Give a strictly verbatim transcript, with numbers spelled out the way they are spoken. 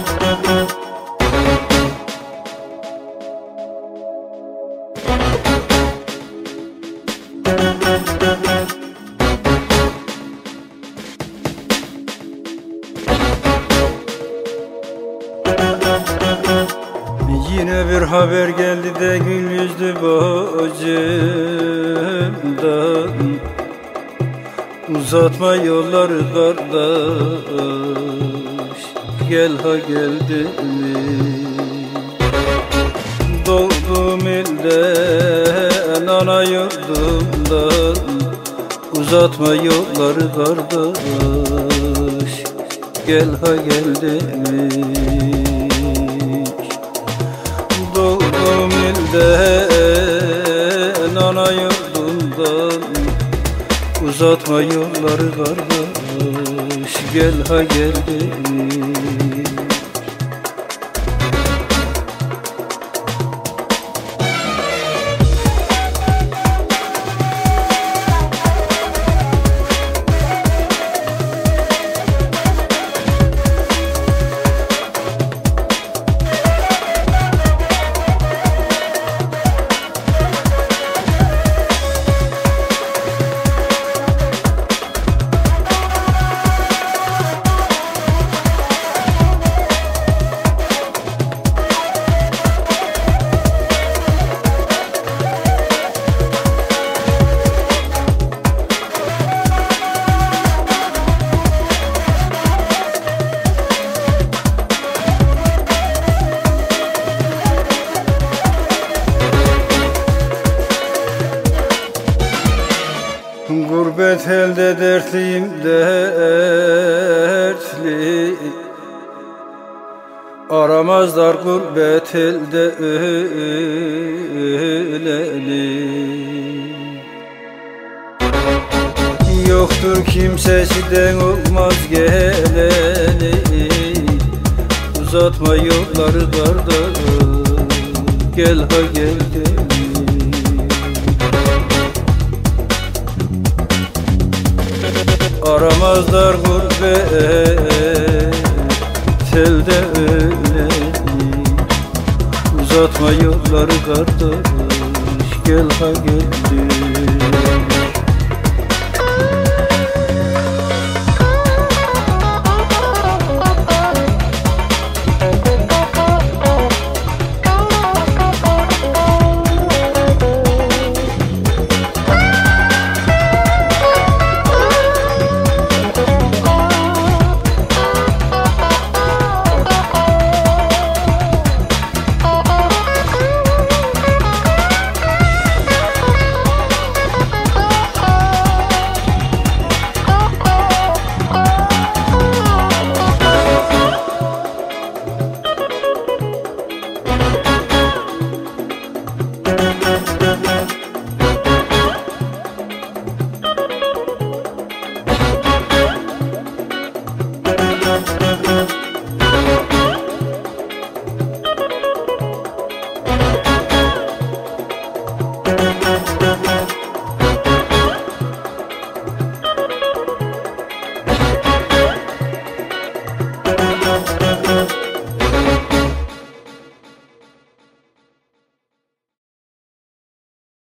Yine bir haber geldi de gül yüzlü bacımdan, uzatma yolları kardeş, gel ha geldi mi? Doğduğum ilden, ana yurdumdan, uzatma yolları kardeş, gel ha geldi mi? Doğduğum ilden, ana yurdumdan, uzatma yolları kardeş, gel ha geldi mi? Gurbet elde dertliyim dertli, aramazlar gurbet elde öleni. Yoktur kimsesiden olmaz geleni, uzatma yolları kardeş, gel ha gel gel. Aramazlar gurbet elde öleni, uzatma yolları kardeş, gel ha gel.